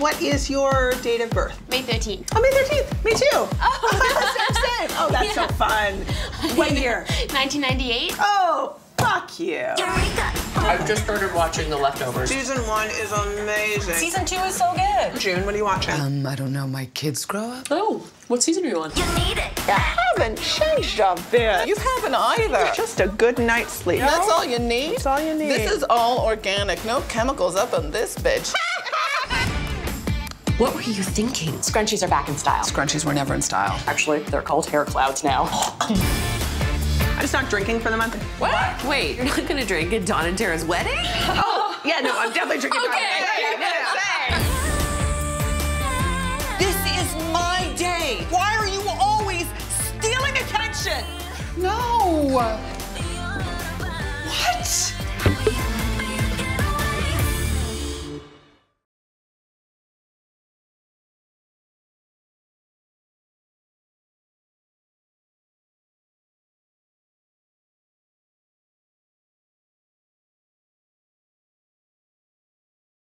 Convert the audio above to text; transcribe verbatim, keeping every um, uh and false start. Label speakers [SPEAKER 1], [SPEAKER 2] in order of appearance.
[SPEAKER 1] what is your date of birth?
[SPEAKER 2] May thirteenth.
[SPEAKER 1] Oh, May thirteenth. Me too.
[SPEAKER 2] Oh,
[SPEAKER 1] same, same. Oh, that's
[SPEAKER 2] yeah.
[SPEAKER 1] so fun. What year?
[SPEAKER 2] nineteen ninety-eight.
[SPEAKER 1] Oh, fuck you.
[SPEAKER 3] I've just started watching The Leftovers.
[SPEAKER 1] Season one is amazing.
[SPEAKER 4] Season two is so good.
[SPEAKER 1] June, what are you watching?
[SPEAKER 5] Um, I don't know. My kids grow up.
[SPEAKER 3] Oh, what season are you on?
[SPEAKER 1] You haven't changed a bit.
[SPEAKER 4] You haven't either.
[SPEAKER 1] Just a good night's sleep.
[SPEAKER 4] That's all you need?
[SPEAKER 1] That's all you need.
[SPEAKER 4] This is all organic. No chemicals up in this bitch.
[SPEAKER 3] What were you thinking?
[SPEAKER 6] Scrunchies are back in style.
[SPEAKER 5] Scrunchies were never in style.
[SPEAKER 6] Actually, they're called hair clouds now.
[SPEAKER 1] I'm just not drinking for the month.
[SPEAKER 3] What? Wait, you're not gonna drink at Dawn and Tara's wedding?
[SPEAKER 1] Oh, yeah, no, I'm definitely drinking.
[SPEAKER 3] Okay,
[SPEAKER 1] yeah, yeah, yeah.
[SPEAKER 4] This is my day. Why are you always stealing attention?
[SPEAKER 5] No.